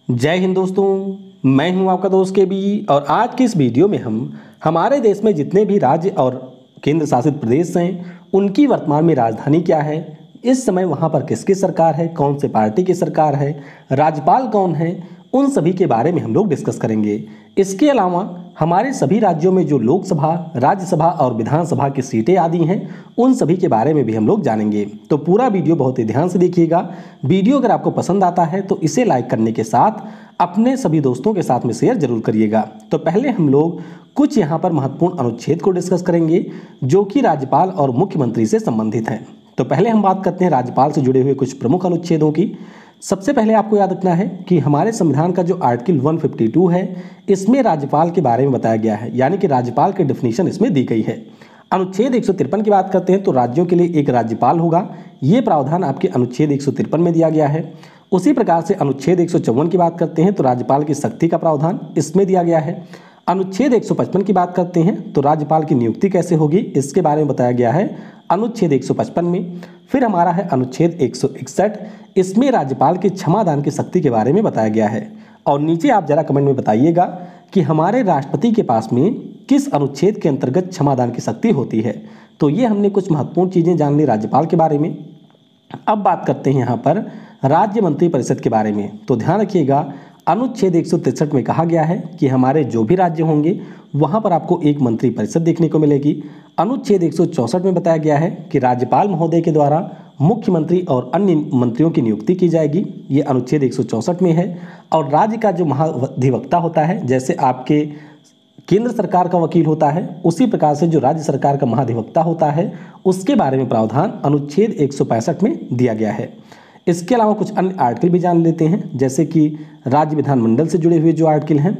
जय हिंद दोस्तों, मैं हूं आपका दोस्त के बी। और आज की इस वीडियो में हम हमारे देश में जितने भी राज्य और केंद्र शासित प्रदेश हैं उनकी वर्तमान में राजधानी क्या है, इस समय वहां पर किसकी सरकार है, कौन से पार्टी की सरकार है, राज्यपाल कौन है, उन सभी के बारे में हम लोग डिस्कस करेंगे। इसके अलावा हमारे सभी राज्यों में जो लोकसभा, राज्यसभा और विधानसभा की सीटें आदि हैं उन सभी के बारे में भी हम लोग जानेंगे। तो पूरा वीडियो बहुत ही ध्यान से देखिएगा। वीडियो अगर आपको पसंद आता है तो इसे लाइक करने के साथ अपने सभी दोस्तों के साथ में शेयर जरूर करिएगा। तो पहले हम लोग कुछ यहाँ पर महत्वपूर्ण अनुच्छेद को डिस्कस करेंगे जो कि राज्यपाल और मुख्यमंत्री से संबंधित हैं। तो पहले हम बात करते हैं राज्यपाल से जुड़े हुए कुछ प्रमुख अनुच्छेदों की। सबसे पहले आपको याद रखना है कि हमारे संविधान का जो आर्टिकल 152 है इसमें राज्यपाल के बारे में बताया गया है, यानी कि राज्यपाल की डेफिनेशन इसमें दी गई है। अनुच्छेद 153 की बात करते हैं तो राज्यों के लिए एक राज्यपाल होगा, ये प्रावधान आपके अनुच्छेद 153 में दिया गया है। उसी प्रकार से अनुच्छेद 154 की बात करते हैं तो राज्यपाल की शक्ति का प्रावधान इसमें दिया गया है। अनुच्छेद 155 की बात करते हैं तो राज्यपाल की नियुक्ति कैसे होगी इसके बारे में बताया गया है अनुच्छेद 155 में। फिर हमारा है अनुच्छेद 161, इसमें राज्यपाल के क्षमादान की शक्ति के बारे में बताया गया है। और नीचे आप जरा कमेंट में बताइएगा कि हमारे राष्ट्रपति के पास में किस अनुच्छेद के अंतर्गत क्षमादान की शक्ति होती है। तो ये हमने कुछ महत्वपूर्ण चीज़ें जान ली राज्यपाल के बारे में। अब बात करते हैं यहाँ पर राज्य मंत्री परिषद के बारे में। तो ध्यान रखिएगा, अनुच्छेद 163 में कहा गया है कि हमारे जो भी राज्य होंगे वहाँ पर आपको एक मंत्री परिषद देखने को मिलेगी। अनुच्छेद 164 में बताया गया है कि राज्यपाल महोदय के द्वारा मुख्यमंत्री और अन्य मंत्रियों की नियुक्ति की जाएगी, ये अनुच्छेद 164 में है। और राज्य का जो महाधिवक्ता होता है, जैसे आपके केंद्र सरकार का वकील होता है उसी प्रकार से जो राज्य सरकार का महाधिवक्ता होता है उसके बारे में प्रावधान अनुच्छेद 165 में दिया गया है। इसके अलावा कुछ अन्य आर्टिकल भी जान लेते हैं, जैसे कि राज्य विधानमंडल से जुड़े हुए जो आर्टिकल हैं।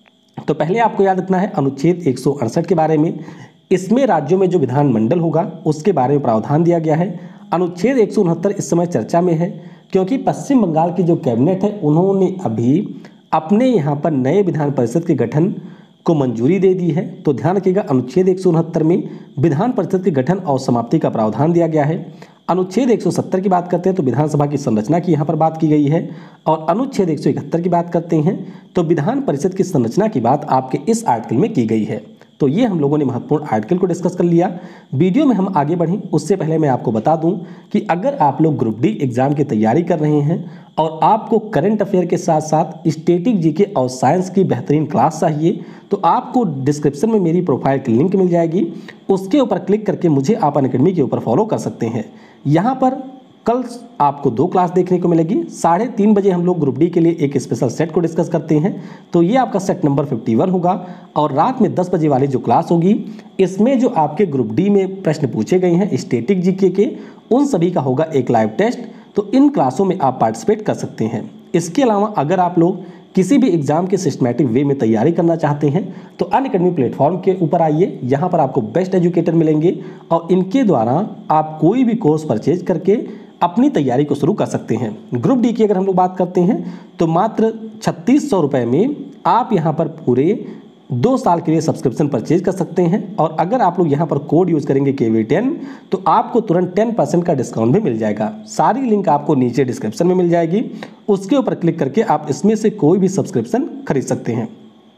तो पहले आपको याद रखना है अनुच्छेद 168 के बारे में, इसमें राज्यों में जो विधानमंडल होगा उसके बारे में प्रावधान दिया गया है। अनुच्छेद 169 इस समय चर्चा में है क्योंकि पश्चिम बंगाल की जो कैबिनेट है उन्होंने अभी अपने यहाँ पर नए विधान परिषद के गठन को मंजूरी दे दी है। तो ध्यान रखिएगा, अनुच्छेद 169 में विधान परिषद के गठन और समाप्ति का प्रावधान दिया गया है। अनुच्छेद 170 की बात करते हैं तो विधानसभा की संरचना की यहाँ पर बात की गई है। और अनुच्छेद 171 की बात करते हैं तो विधान परिषद की संरचना की बात आपके इस आर्टिकल में की गई है। तो ये हम लोगों ने महत्वपूर्ण आर्टिकल को डिस्कस कर लिया। वीडियो में हम आगे बढ़ें उससे पहले मैं आपको बता दूं कि अगर आप लोग ग्रुप डी एग्जाम की तैयारी कर रहे हैं और आपको करंट अफेयर के साथ साथ स्टैटिक जीके और साइंस की बेहतरीन क्लास चाहिए तो आपको डिस्क्रिप्शन में मेरी प्रोफाइल की लिंक मिल जाएगी, उसके ऊपर क्लिक करके मुझे आप अनअकैडमी के ऊपर फॉलो कर सकते हैं। यहाँ पर कल आपको 2 क्लास देखने को मिलेगी। 3:30 बजे हम लोग ग्रुप डी के लिए एक स्पेशल सेट को डिस्कस करते हैं, तो ये आपका सेट नंबर 51 होगा। और रात में 10 बजे वाली जो क्लास होगी इसमें जो आपके ग्रुप डी में प्रश्न पूछे गए हैं स्टैटिक जीके के उन सभी का होगा एक लाइव टेस्ट। तो इन क्लासों में आप पार्टिसिपेट कर सकते हैं। इसके अलावा अगर आप लोग किसी भी एग्जाम के सिस्टमैटिक वे में तैयारी करना चाहते हैं तो अनअकैडमी प्लेटफॉर्म के ऊपर आइए, यहाँ पर आपको बेस्ट एजुकेटर मिलेंगे और इनके द्वारा आप कोई भी कोर्स परचेज करके अपनी तैयारी को शुरू कर सकते हैं। ग्रुप डी की अगर हम लोग बात करते हैं तो मात्र 3600 रुपये में आप यहाँ पर पूरे 2 साल के लिए सब्सक्रिप्शन परचेज कर सकते हैं। और अगर आप लोग यहाँ पर कोड यूज़ करेंगे KV10 तो आपको तुरंत 10% का डिस्काउंट भी मिल जाएगा। सारी लिंक आपको नीचे डिस्क्रिप्शन में मिल जाएगी, उसके ऊपर क्लिक करके आप इसमें से कोई भी सब्सक्रिप्शन खरीद सकते हैं।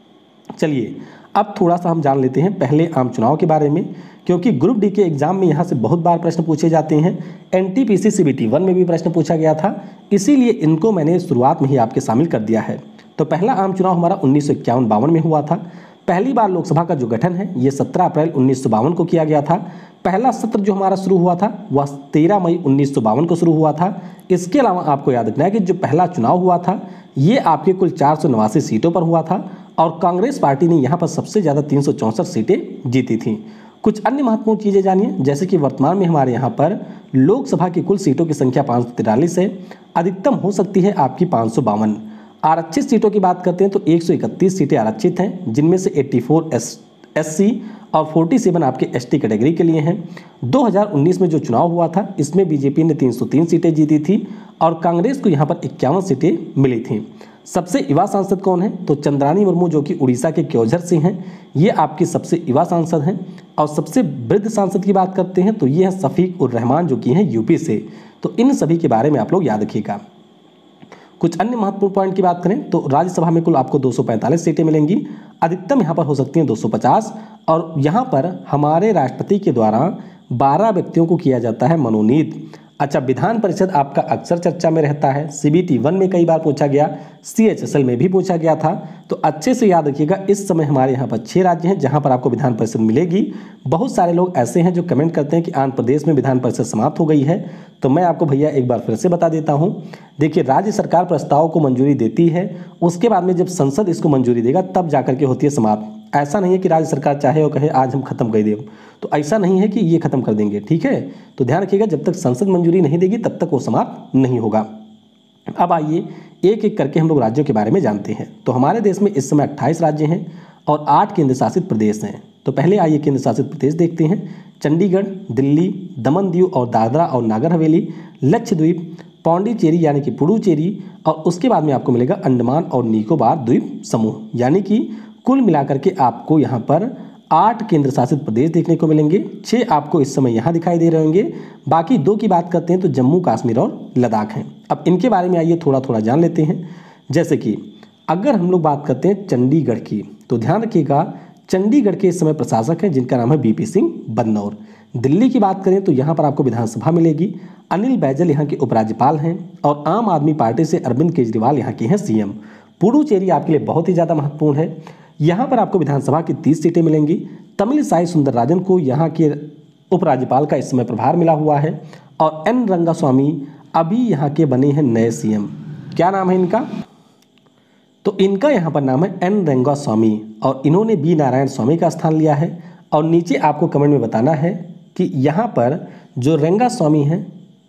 चलिए अब थोड़ा सा हम जान लेते हैं पहले आम चुनाव के बारे में, क्योंकि ग्रुप डी के एग्जाम में यहाँ से बहुत बार प्रश्न पूछे जाते हैं। NTPC CBT 1 में भी प्रश्न पूछा गया था, इसीलिए इनको मैंने शुरुआत में ही आपके शामिल कर दिया है। तो पहला आम चुनाव हमारा 1951-52 में हुआ था। पहली बार लोकसभा का जो गठन है ये 17 अप्रैल 1952 को किया गया था। पहला सत्र जो हमारा शुरू हुआ था वह 13 मई 1952 को शुरू हुआ था। इसके अलावा आपको याद रखना है कि जो पहला चुनाव हुआ था ये आपके कुल 489 सीटों पर हुआ था और कांग्रेस पार्टी ने यहाँ पर सबसे ज़्यादा 364 सीटें जीती थीं। कुछ अन्य महत्वपूर्ण चीज़ें जानिए, जैसे कि वर्तमान में हमारे यहाँ पर लोकसभा की कुल सीटों की संख्या 543 है, अधिकतम हो सकती है आपकी 552। आरक्षित सीटों की बात करते हैं तो 131 सीटें आरक्षित हैं, जिनमें से 84 SC और 47 आपके ST कैटेगरी के लिए हैं। 2019 में जो चुनाव हुआ था इसमें बीजेपी ने 303 सीटें जीती थी और कांग्रेस को यहाँ पर 51 सीटें मिली थीं। सबसे युवा सांसद कौन है तो चंद्रानी मुर्मू जो कि उड़ीसा के क्योझर से हैं, ये आपकी सबसे युवा सांसद हैं। और सबसे वृद्ध सांसद की बात करते हैं तो ये है शफीक उर रहमान जो कि हैं यूपी से। तो इन सभी के बारे में आप लोग याद रखिएगा। कुछ अन्य महत्वपूर्ण पॉइंट की बात करें तो राज्यसभा में कुल आपको 245 सीटें मिलेंगी, अधिकतम यहाँ पर हो सकती हैं 250, और यहाँ पर हमारे राष्ट्रपति के द्वारा 12 व्यक्तियों को किया जाता है मनोनीत। अच्छा, विधान परिषद आपका अक्सर चर्चा में रहता है, CBT 1 में कई बार पूछा गया, CHSL में भी पूछा गया था, तो अच्छे से याद रखिएगा। इस समय हमारे यहाँ पर 6 राज्य हैं जहाँ पर आपको विधान परिषद मिलेगी। बहुत सारे लोग ऐसे हैं जो कमेंट करते हैं कि आंध्र प्रदेश में विधान परिषद समाप्त हो गई है, तो मैं आपको भैया एक बार फिर से बता देता हूँ। देखिए, राज्य सरकार प्रस्ताव को मंजूरी देती है, उसके बाद में जब संसद इसको मंजूरी देगा तब जाकर के होती है समाप्त। ऐसा नहीं है कि राज्य सरकार चाहे और कहे आज हम खत्म कर दें, तो ऐसा नहीं है कि ये खत्म कर देंगे, ठीक है। तो ध्यान रखिएगा, जब तक संसद मंजूरी नहीं देगी तब तक वो समाप्त नहीं होगा। अब आइए एक एक करके हम लोग राज्यों के बारे में जानते हैं। तो हमारे देश में इस समय 28 राज्य हैं और 8 केंद्र शासित प्रदेश हैं। तो पहले आइए केंद्र शासित प्रदेश देखते हैं। चंडीगढ़, दिल्ली, दमन दीव और दादरा और नागर हवेली, लक्षद्वीप, पौंडीचेरी यानी कि पुडुचेरी, और उसके बाद में आपको मिलेगा अंडमान और निकोबार द्वीप समूह। यानी कि कुल मिलाकर के आपको यहाँ पर 8 केंद्र शासित प्रदेश देखने को मिलेंगे। 6 आपको इस समय यहाँ दिखाई दे रहे होंगे, बाकी 2 की बात करते हैं तो जम्मू कश्मीर और लद्दाख हैं। अब इनके बारे में आइए थोड़ा थोड़ा जान लेते हैं। जैसे कि अगर हम लोग बात करते हैं चंडीगढ़ की, तो ध्यान रखिएगा चंडीगढ़ के इस समय प्रशासक हैं जिनका नाम है BP सिंह बदनौर। दिल्ली की बात करें तो यहाँ पर आपको विधानसभा मिलेगी, अनिल बैजल यहाँ के उपराज्यपाल हैं, और आम आदमी पार्टी से अरविंद केजरीवाल यहाँ के हैं CM। पुडुचेरी आपके लिए बहुत ही ज़्यादा महत्वपूर्ण है, यहाँ पर आपको विधानसभा की 30 सीटें मिलेंगी। तमिलिसाई सुंदरराजन को यहाँ के उपराज्यपाल का इस समय प्रभार मिला हुआ है, और N रंगास्वामी अभी यहाँ के बने हैं नए CM। क्या नाम है इनका? तो इनका यहाँ पर नाम है N रंगास्वामी, और इन्होंने B नारायण स्वामी का स्थान लिया है। और नीचे आपको कमेंट में बताना है कि यहाँ पर जो रंगास्वामी हैं,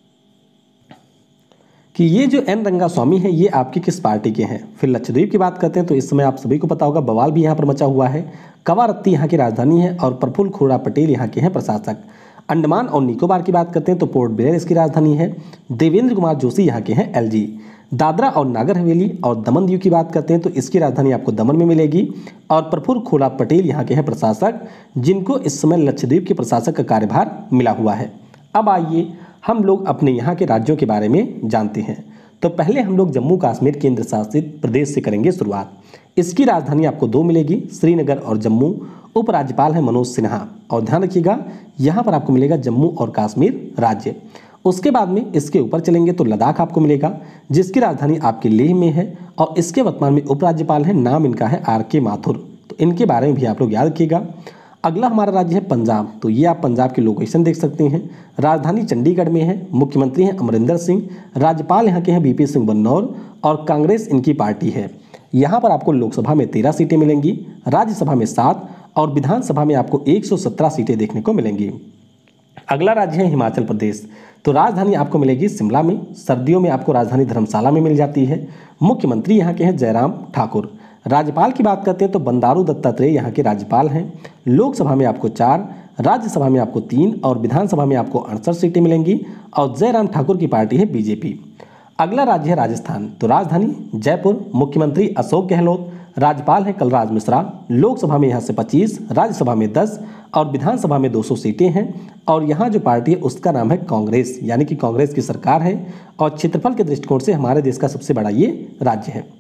कि ये जो N रंगास्वामी है ये आपकी किस पार्टी के हैं। फिर लक्षद्वीप की बात करते हैं तो इस समय आप सभी को पता होगा बवाल भी यहाँ पर मचा हुआ है। कवारत्ती यहाँ की राजधानी है और प्रफुल्ल खोड़ा पटेल यहाँ के हैं प्रशासक। अंडमान और निकोबार की बात करते हैं तो पोर्ट ब्लेयर इसकी राजधानी है। देवेंद्र कुमार जोशी यहाँ के हैं LG। दादरा और नागर हवेली और दमन दीव की बात करते हैं तो इसकी राजधानी आपको दमन में मिलेगी, और प्रफुल्ल खोड़ा पटेल यहाँ के हैं प्रशासक, जिनको इस समय लक्षद्वीप के प्रशासक का कार्यभार मिला हुआ है। अब आइए हम लोग अपने यहाँ के राज्यों के बारे में जानते हैं। तो पहले हम लोग जम्मू कश्मीर केंद्र शासित प्रदेश से करेंगे शुरुआत। इसकी राजधानी आपको 2 मिलेगी, श्रीनगर और जम्मू। उपराज्यपाल है मनोज सिन्हा, और ध्यान रखिएगा यहाँ पर आपको मिलेगा जम्मू और कश्मीर राज्य। उसके बाद में इसके ऊपर चलेंगे तो लद्दाख आपको मिलेगा, जिसकी राजधानी आपके लेह में है, और इसके वर्तमान में उपराज्यपाल हैं, नाम इनका है RK माथुर। तो इनके बारे में भी आप लोग याद रखिएगा। अगला हमारा राज्य है पंजाब। तो ये आप पंजाब की लोकेशन देख सकते हैं। राजधानी चंडीगढ़ में है, मुख्यमंत्री हैं अमरिंदर सिंह, राज्यपाल यहाँ के हैं BP सिंह बदनौर, और कांग्रेस इनकी पार्टी है। यहाँ पर आपको लोकसभा में 13 सीटें मिलेंगी, राज्यसभा में 7, और विधानसभा में आपको 117 सीटें देखने को मिलेंगी। अगला राज्य है हिमाचल प्रदेश। तो राजधानी आपको मिलेगी शिमला में, सर्दियों में आपको राजधानी धर्मशाला में मिल जाती है। मुख्यमंत्री यहाँ के हैं जयराम ठाकुर। राज्यपाल की बात करते हैं तो बंडारू दत्तात्रेय यहाँ के राज्यपाल हैं। लोकसभा में आपको 4, राज्यसभा में आपको 3, और विधानसभा में आपको 68 सीटें मिलेंगी, और जयराम ठाकुर की पार्टी है BJP। अगला राज्य है राजस्थान। तो राजधानी जयपुर, मुख्यमंत्री अशोक गहलोत, राज्यपाल हैं कलराज मिश्रा। लोकसभा में यहाँ से 25, राज्यसभा में 10, और विधानसभा में 200 सीटें हैं, और यहाँ जो पार्टी है उसका नाम है कांग्रेस, यानी कि कांग्रेस की सरकार है, और क्षेत्रफल के दृष्टिकोण से हमारे देश का सबसे बड़ा ये राज्य है।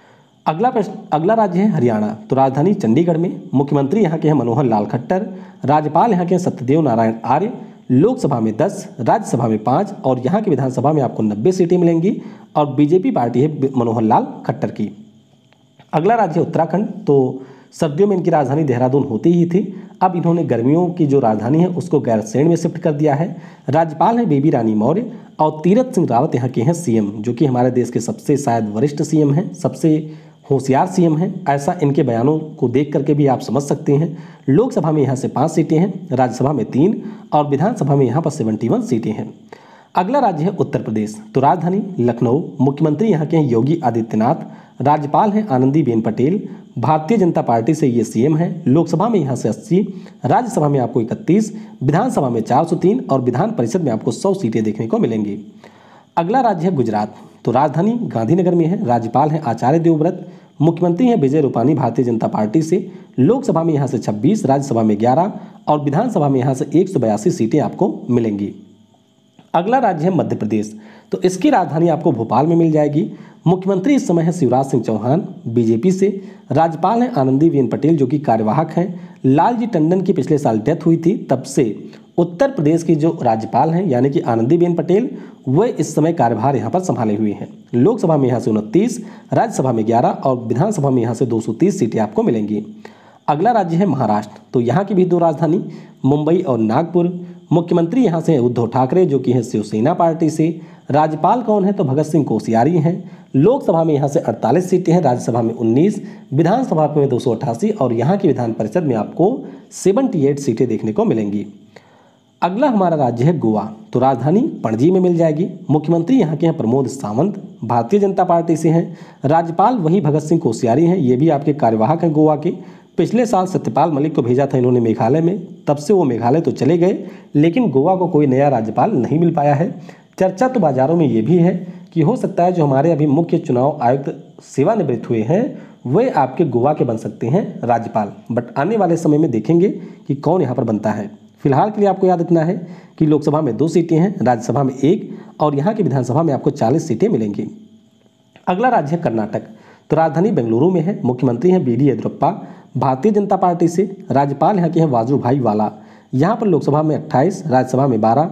अगला राज्य है हरियाणा। तो राजधानी चंडीगढ़ में, मुख्यमंत्री यहाँ के हैं मनोहर लाल खट्टर, राज्यपाल यहाँ के हैं सत्यदेव नारायण आर्य। लोकसभा में 10, राज्यसभा में 5, और यहाँ की विधानसभा में आपको 90 सीटें मिलेंगी, और BJP पार्टी है मनोहर लाल खट्टर की। अगला राज्य है उत्तराखंड। तो सर्दियों में इनकी राजधानी देहरादून होती ही थी, अब इन्होंने गर्मियों की जो राजधानी है उसको गैरसैंण में शिफ्ट कर दिया है। राज्यपाल हैं बेबी रानी मौर्य, और तीरथ सिंह रावत यहाँ के हैं CM, जो कि हमारे देश के सबसे शायद वरिष्ठ CM हैं, सबसे होशियार CM हैं। ऐसा इनके बयानों को देख करके भी आप समझ सकते हैं। लोकसभा में यहाँ से 5 सीटें हैं, राज्यसभा में 3, और विधानसभा में यहाँ पर 71 सीटें हैं। अगला राज्य है उत्तर प्रदेश। तो राजधानी लखनऊ, मुख्यमंत्री यहाँ के हैं योगी आदित्यनाथ, राज्यपाल हैं आनंदीबेन पटेल, भारतीय जनता पार्टी से ये CM है। लोकसभा में यहाँ से 80, राज्यसभा में आपको 31, विधानसभा में 403, और विधान परिषद में आपको 100 सीटें देखने को मिलेंगी। अगला राज्य है गुजरात। तो राजधानी गांधीनगर में है, राज्यपाल हैं आचार्य देवव्रत, मुख्यमंत्री हैं विजय रूपानी भारतीय जनता पार्टी से। लोकसभा में यहाँ से 26, राज्यसभा में 11, और विधानसभा में यहाँ से 182 सीटें आपको मिलेंगी। अगला राज्य है मध्य प्रदेश। तो इसकी राजधानी आपको भोपाल में मिल जाएगी। मुख्यमंत्री इस समय है शिवराज सिंह चौहान बीजेपी से। राज्यपाल हैं आनंदीबेन पटेल जो कि कार्यवाहक हैं। लालजी टंडन की पिछले साल डेथ हुई थी, तब से उत्तर प्रदेश की जो राज्यपाल हैं यानी कि आनंदीबेन पटेल, वे इस समय कार्यभार यहाँ पर संभाले हुए हैं। लोकसभा में यहाँ से 29, राज्यसभा में 11 और विधानसभा में यहाँ से 230 सीटें आपको मिलेंगी। अगला राज्य है महाराष्ट्र। तो यहाँ की भी 2 राजधानी मुंबई और नागपुर। मुख्यमंत्री यहाँ से उद्धव ठाकरे जो कि है शिवसेना पार्टी से। राज्यपाल कौन है? तो भगत सिंह कोश्यारी हैं। लोकसभा में यहाँ से 48 सीटें हैं, राज्यसभा में 19, विधानसभा में 288 और यहाँ की विधान परिषद में आपको 78 सीटें देखने को मिलेंगी। अगला हमारा राज्य है गोवा। तो राजधानी पणजी में मिल जाएगी। मुख्यमंत्री यहाँ के हैं प्रमोद सावंत, भारतीय जनता पार्टी से हैं। राज्यपाल वही भगत सिंह कोश्यारी हैं, ये भी आपके कार्यवाहक हैं गोवा के। पिछले साल सत्यपाल मलिक को भेजा था इन्होंने मेघालय में, तब से वो मेघालय तो चले गए, लेकिन गोवा को कोई नया राज्यपाल नहीं मिल पाया है। चर्चा तो बाजारों में ये भी है कि हो सकता है जो हमारे अभी मुख्य चुनाव आयुक्त सेवानिवृत्त हुए हैं वे आपके गोवा के बन सकते हैं राज्यपाल, बट आने वाले समय में देखेंगे कि कौन यहाँ पर बनता है। फिलहाल के लिए आपको याद रखना है कि लोकसभा में 2 सीटें हैं, राज्यसभा में 1 और यहाँ की विधानसभा में आपको 40 सीटें मिलेंगी। अगला राज्य है कर्नाटक। तो राजधानी बेंगलुरु में है। मुख्यमंत्री हैं B D Yediyurappa, Bharatiya Janata party से। राज्यपाल यहाँ के हैं वाजुभाई वाला। यहाँ पर लोकसभा में 28, राज्यसभा में 12,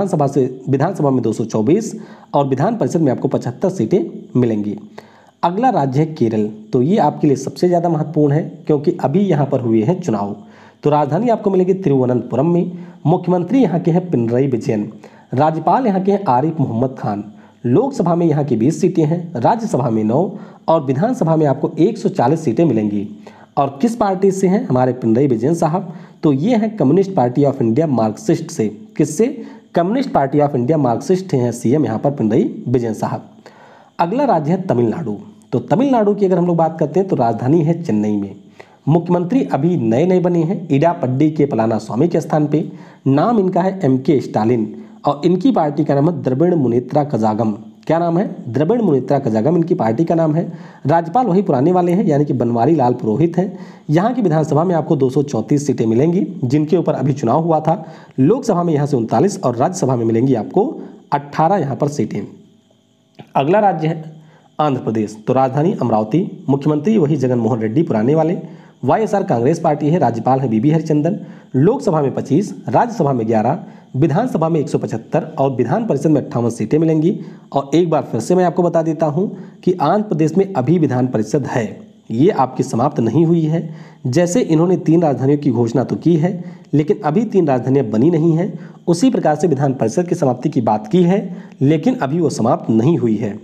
विधानसभा में 224 और विधान परिषद में आपको 75 सीटें मिलेंगी। अगला राज्य है केरल। तो ये आपके लिए सबसे ज़्यादा महत्वपूर्ण है क्योंकि अभी यहाँ पर हुए हैं चुनाव। तो राजधानी आपको मिलेगी तिरुवनंतपुरम में। मुख्यमंत्री यहाँ के हैं पिनरई विजयन। राज्यपाल यहाँ के हैं आरिफ मोहम्मद खान। लोकसभा में यहाँ की 20 सीटें हैं, राज्यसभा में 9 और विधानसभा में आपको 140 सीटें मिलेंगी। और किस पार्टी से हैं हमारे पिनरई विजयन साहब? तो ये हैं Communist Party of India Marxist से। किससे? Communist Party of India Marxist हैं सीएम यहाँ पर पिनरई विजयन साहब। अगला राज्य है तमिलनाडु। तो तमिलनाडु की अगर हम लोग बात करते हैं तो राजधानी है चेन्नई में। मुख्यमंत्री अभी नए नए बने हैं इडापड्डी के पलानास्वामी के स्थान पे। नाम इनका है MK स्टालिन और इनकी पार्टी का नाम है द्रविड़ मुनेत्रा कजागम। क्या नाम है? द्रविड़ मुनेत्रा कजागम इनकी पार्टी का नाम है। राज्यपाल वही पुराने वाले हैं यानी कि बनवारी लाल पुरोहित हैं। यहाँ की विधानसभा में आपको 234 सीटें मिलेंगी जिनके ऊपर अभी चुनाव हुआ था। लोकसभा में यहाँ से 39 और राज्यसभा में मिलेंगी आपको 18 यहाँ पर सीटें। अगला राज्य है आंध्र प्रदेश। तो राजधानी अमरावती। मुख्यमंत्री वही जगन मोहन रेड्डी पुराने वाले। YSR कांग्रेस पार्टी है। राज्यपाल है BB हरिचंदन। लोकसभा में 25, राज्यसभा में 11, विधानसभा में 175 और विधान परिषद में 58 सीटें मिलेंगी। और एक बार फिर से मैं आपको बता देता हूं कि आंध्र प्रदेश में अभी विधान परिषद है, ये आपकी समाप्त नहीं हुई है। जैसे इन्होंने 3 राजधानियों की घोषणा तो की है लेकिन अभी 3 राजधानियां बनी नहीं हैं, उसी प्रकार से विधान परिषद की समाप्ति की बात की है लेकिन अभी वो समाप्त नहीं हुई है।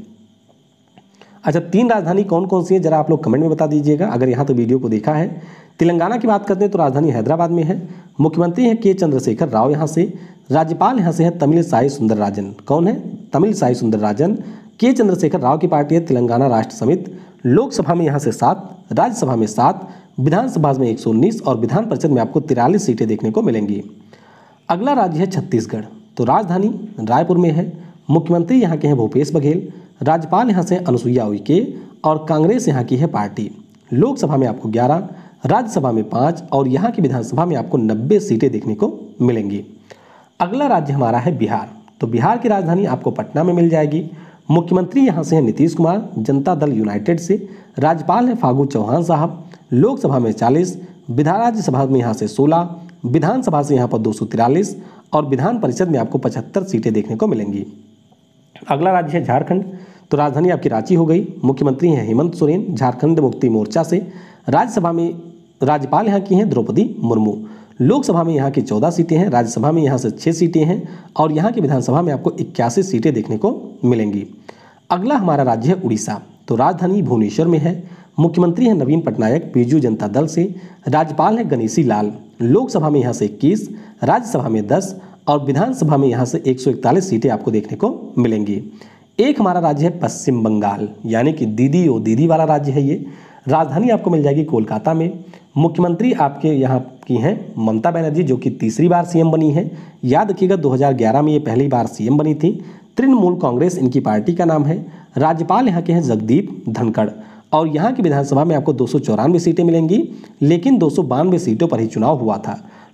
अच्छा, 3 राजधानी कौन कौन सी है जरा आप लोग कमेंट में बता दीजिएगा अगर यहाँ तो वीडियो को देखा है। तेलंगाना की बात करते हैं तो राजधानी हैदराबाद में है। मुख्यमंत्री हैं के चंद्रशेखर राव यहाँ से। राज्यपाल यहाँ से है तमिलिसाई सुंदरराजन। कौन है? तमिलिसाई सुंदरराजन। के चंद्रशेखर राव की पार्टी है तेलंगाना राष्ट्र समिति। लोकसभा में यहाँ से 7, राज्यसभा में 7, विधानसभा में 119 और विधान परिषद में आपको 43 सीटें देखने को मिलेंगी। अगला राज्य है छत्तीसगढ़। तो राजधानी रायपुर में है। मुख्यमंत्री यहाँ के हैं भूपेश बघेल। राज्यपाल यहाँ से अनुसुईया उइके और कांग्रेस यहाँ की है पार्टी। लोकसभा में आपको 11, राज्यसभा में 5 और यहाँ की विधानसभा में आपको 90 सीटें देखने को मिलेंगी। अगला राज्य हमारा है बिहार। तो बिहार की राजधानी आपको पटना में मिल जाएगी। मुख्यमंत्री यहाँ से हैं नीतीश कुमार, जनता दल यूनाइटेड से। राज्यपाल हैं फागू चौहान साहब। लोकसभा में 40, राज्यसभा में यहाँ से 16, विधानसभा से यहाँ पर 243 और विधान परिषद में आपको 75 सीटें देखने को मिलेंगी। अगला राज्य है झारखंड। तो राजधानी आपकी रांची हो गई। मुख्यमंत्री हैं हेमंत सोरेन, झारखंड मुक्ति मोर्चा से। राज्यसभा में राज्यपाल यहाँ की हैं द्रौपदी मुर्मू। लोकसभा में यहाँ की 14 सीटें हैं, राज्यसभा में यहाँ से 6 सीटें हैं और यहाँ की विधानसभा में आपको 81 सीटें देखने को मिलेंगी। अगला हमारा राज्य है उड़ीसा। तो राजधानी भुवनेश्वर में है। मुख्यमंत्री हैं नवीन पटनायक बीजू जनता दल से। राज्यपाल हैं गणेशी लाल। लोकसभा में यहाँ से 21, राज्यसभा में 10 और विधानसभा में यहाँ से 141 सीटें आपको देखने को मिलेंगी। एक हमारा राज्य है पश्चिम बंगाल, यानी कि दीदी ओ दीदी वाला राज्य है ये। राजधानी आपको मिल जाएगी कोलकाता में। मुख्यमंत्री आपके यहाँ की हैं ममता बनर्जी, जो कि तीसरी बार सीएम बनी है। याद रखिएगा 2011 में ये पहली बार सीएम बनी थी। तृणमूल कांग्रेस इनकी पार्टी का नाम है। राज्यपाल यहाँ के हैं जगदीप धनखड़ और यहाँ की विधानसभा में आपको 294 सीटें मिलेंगी, लेकिन 292 सीटों पर ही चुनाव हुआ था।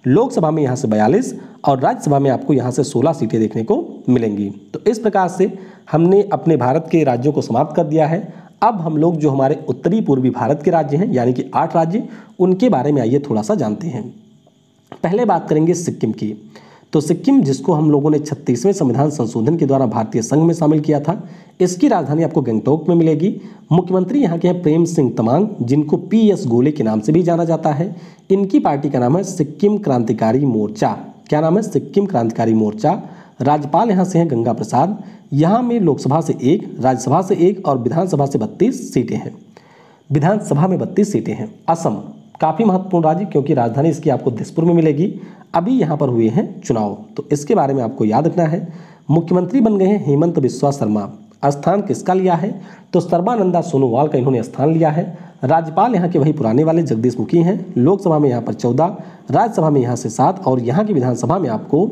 लोकसभा में यहाँ से 42 और राज्यसभा में आपको यहाँ से 16 सीटें देखने को मिलेंगी। तो इस प्रकार से हमने अपने भारत के राज्यों को समाप्त कर दिया है। अब हम लोग जो हमारे उत्तरी पूर्वी भारत के राज्य हैं यानी कि 8 राज्य, उनके बारे में आइए थोड़ा सा जानते हैं। पहले बात करेंगे सिक्किम की। तो सिक्किम, जिसको हम लोगों ने 36वें संविधान संशोधन के द्वारा भारतीय संघ में शामिल किया था, इसकी राजधानी आपको गंगटोक में मिलेगी। मुख्यमंत्री यहाँ के हैं प्रेम सिंह तमांग, जिनको PS गोले के नाम से भी जाना जाता है। इनकी पार्टी का नाम है सिक्किम क्रांतिकारी मोर्चा। क्या नाम है? सिक्किम क्रांतिकारी मोर्चा। राज्यपाल यहाँ से हैं गंगा प्रसाद। यहाँ में लोकसभा से 1, राज्यसभा से 1 और विधानसभा से 32 सीटें हैं। विधानसभा में 32 सीटें हैं। असम काफ़ी महत्वपूर्ण राज्य, क्योंकि राजधानी इसकी आपको दिसपुर में मिलेगी। अभी यहाँ पर हुए हैं चुनाव, तो इसके बारे में आपको याद रखना है। मुख्यमंत्री बन गए हैं हेमंत बिस्वा शर्मा। स्थान किसका लिया है? तो सर्बानंदा सोनोवाल का इन्होंने स्थान लिया है। राज्यपाल यहाँ के वही पुराने वाले जगदीश मुखी हैं। लोकसभा में यहाँ पर 14, राज्यसभा में यहाँ से 7 और यहाँ की विधानसभा में आपको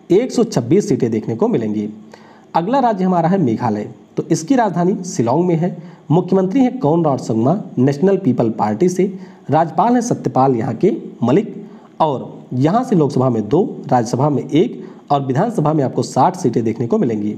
126 सीटें देखने को मिलेंगी। अगला राज्य हमारा है मेघालय। तो इसकी राजधानी शिलांग में है। मुख्यमंत्री हैं Conrad Sangma, National People Party से। राज्यपाल हैं सत्यपाल यहाँ के मलिक और यहाँ से लोकसभा में 2, राज्यसभा में 1 और विधानसभा में आपको 60 सीटें देखने को मिलेंगी।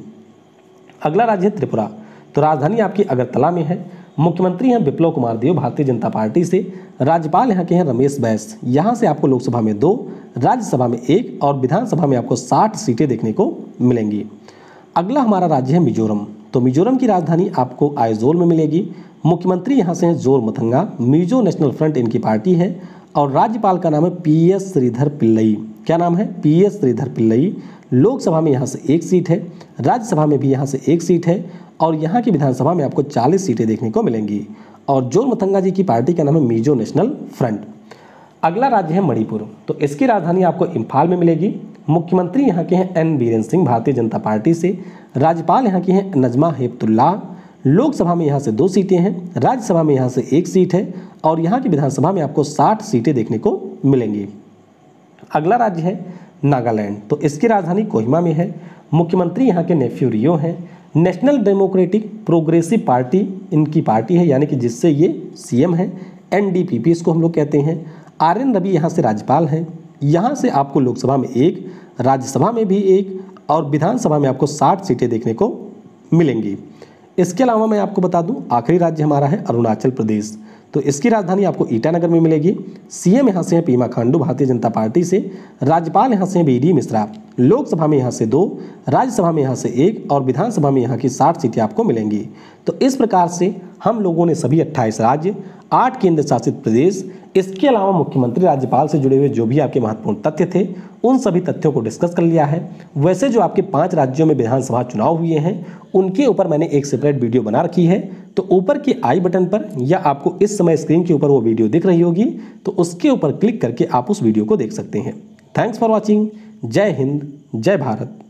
अगला राज्य है त्रिपुरा। तो राजधानी आपकी अगरतला में है। मुख्यमंत्री हैं बिप्लब कुमार देव, भारतीय जनता पार्टी से। राज्यपाल यहाँ के हैं रमेश बैस। यहाँ से आपको लोकसभा में 2, राज्यसभा में 1 और विधानसभा में आपको 60 सीटें देखने को मिलेंगी। अगला हमारा राज्य है मिजोरम। तो मिजोरम की राजधानी आपको आइजोल में मिलेगी। मुख्यमंत्री यहाँ से हैं जोरमथंगा, मिजो नेशनल फ्रंट इनकी पार्टी है और राज्यपाल का नाम है PS श्रीधर पिल्लई। क्या नाम है? PS श्रीधर पिल्लई। लोकसभा में यहाँ से 1 सीट है, राज्यसभा में भी यहाँ से 1 सीट है और यहाँ की विधानसभा में आपको 40 सीटें देखने को मिलेंगी। और जोरमथंगा जी की पार्टी का नाम है मिजो नेशनल फ्रंट। अगला राज्य है मणिपुर। तो इसकी राजधानी आपको इम्फाल में मिलेगी। मुख्यमंत्री यहाँ के हैं N बीरेन्द्र सिंह, भारतीय जनता पार्टी से। राज्यपाल यहाँ की हैं नजमा हेपतुल्लाह। लोकसभा में यहाँ से 2 सीटें हैं, राज्यसभा में यहाँ से 1 सीट है और यहाँ की विधानसभा में आपको 60 सीटें देखने को मिलेंगी। अगला राज्य है नागालैंड। तो इसकी राजधानी कोहिमा में है। मुख्यमंत्री यहाँ के नेफ्यू रियो हैं। नेशनल डेमोक्रेटिक प्रोग्रेसिव पार्टी इनकी पार्टी है, यानी कि जिससे ये CM है। NDPP इसको हम लोग कहते हैं। RN रवि यहाँ से राज्यपाल हैं। यहाँ से आपको लोकसभा में 1, राज्यसभा में भी 1 और विधानसभा में आपको 60 सीटें देखने को मिलेंगी। इसके अलावा मैं आपको बता दूं, आखिरी राज्य हमारा है अरुणाचल प्रदेश। तो इसकी राजधानी आपको ईटानगर में मिलेगी। CM यहाँ से हैं पेमा खांडू, भारतीय जनता पार्टी से। राज्यपाल यहाँ से हैं BD मिश्रा। लोकसभा में यहाँ से 2, राज्यसभा में यहाँ से 1 और विधानसभा में यहाँ की 60 सीटें आपको मिलेंगी। तो इस प्रकार से हम लोगों ने सभी 28 राज्य, 8 केंद्र शासित प्रदेश, इसके अलावा मुख्यमंत्री राज्यपाल से जुड़े हुए जो भी आपके महत्वपूर्ण तथ्य थे, उन सभी तथ्यों को डिस्कस कर लिया है। वैसे जो आपके 5 राज्यों में विधानसभा चुनाव हुए हैं, उनके ऊपर मैंने एक सेपरेट वीडियो बना रखी है। तो ऊपर के आई बटन पर या आपको इस समय स्क्रीन के ऊपर वो वीडियो दिख रही होगी, तो उसके ऊपर क्लिक करके आप उस वीडियो को देख सकते हैं। Thanks for watching. Jai Hind, जय भारत।